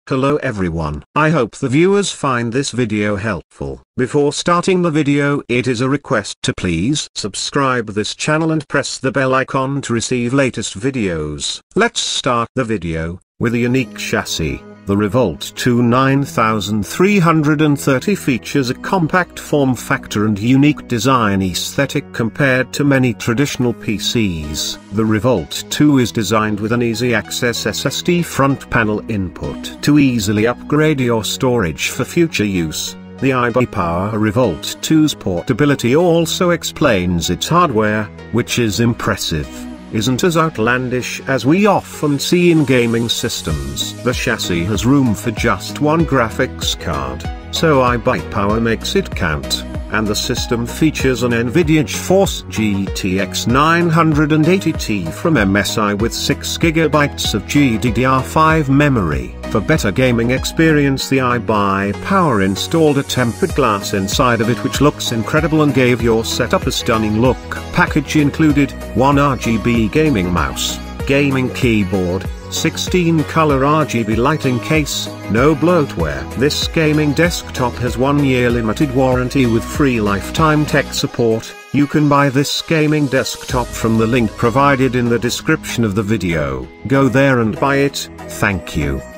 Hello everyone. I hope the viewers find this video helpful. Before starting the video, it is a request to please subscribe this channel and press the bell icon to receive latest videos. Let's start the video with a unique chassis. The Revolt 2 9330 features a compact form factor and unique design aesthetic compared to many traditional PCs. The Revolt 2 is designed with an easy access SSD front panel input to easily upgrade your storage for future use. The iBuyPower Revolt 2's portability also explains its hardware, which is impressive. Isn't as outlandish as we often see in gaming systems. The chassis has room for just one graphics card, so iBuyPower makes it count, and the system features an NVIDIA GeForce GTX 980 from MSI with 6GB of GDDR5 memory. For better gaming experience, the iBuyPower installed a tempered glass inside of it, which looks incredible and gave your setup a stunning look. Package included one RGB gaming mouse, gaming keyboard, 16-color RGB lighting case, no bloatware. This gaming desktop has 1-year limited warranty with free lifetime tech support. You can buy this gaming desktop from the link provided in the description of the video. Go there and buy it. Thank you.